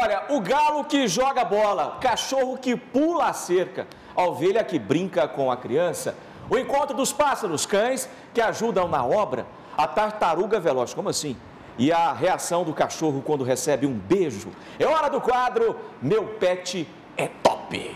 Olha, o galo que joga bola, o cachorro que pula a cerca, a ovelha que brinca com a criança, o encontro dos pássaros, cães que ajudam na obra, a tartaruga veloz, como assim? E a reação do cachorro quando recebe um beijo. É hora do quadro Meu Pet é Top.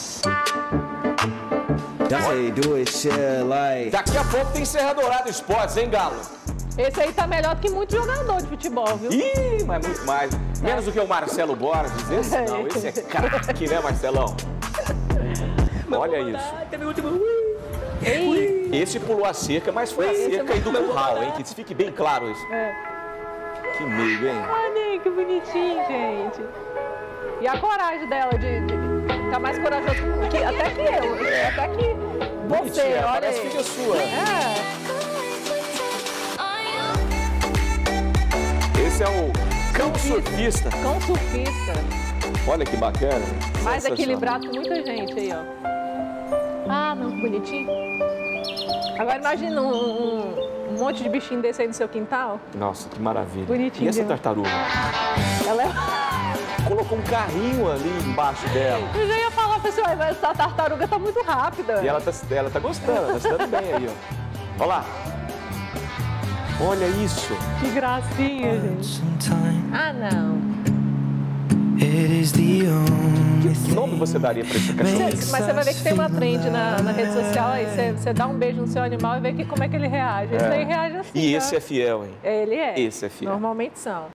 Daqui a pouco tem Serra Dourada Esportes, hein, Galo? Esse aí tá melhor do que muito jogador de futebol, viu? Ih, mas muito mais. Menos do que o Marcelo Borges. Esse não, esse é craque, né, Marcelão? Olha isso. Esse pulou a cerca, mas foi a cerca aí do curral, hein? Que fique bem claro isso. Que meio, hein? Olha que bonitinho, gente. E a coragem dela de tá mais corajoso que, até que eu. Até que você, olha. Parece filha sua. Esse é o cão surfista. Cão surfista. Olha que bacana. Mais equilibrado que muita gente aí, ó. Ah, não, que bonitinho. Agora imagina um monte de bichinho desse aí no seu quintal. Nossa, que maravilha. Bonitinho. E essa tartaruga? Ela colocou um carrinho ali embaixo dela. Eu já ia falar pra senhora, mas essa tartaruga tá muito rápida. E ela tá gostando, tá se dando bem aí, ó. Olha lá. Olha isso. Que gracinha, gente. Ah, não. Que nome você daria pra esse cachorro? Mas você vai ver que tem uma trend na rede social aí. Você dá um beijo no seu animal e vê como é que ele reage. Esse daí reage assim. E esse é fiel, hein? Ele é. Esse é fiel. Normalmente são.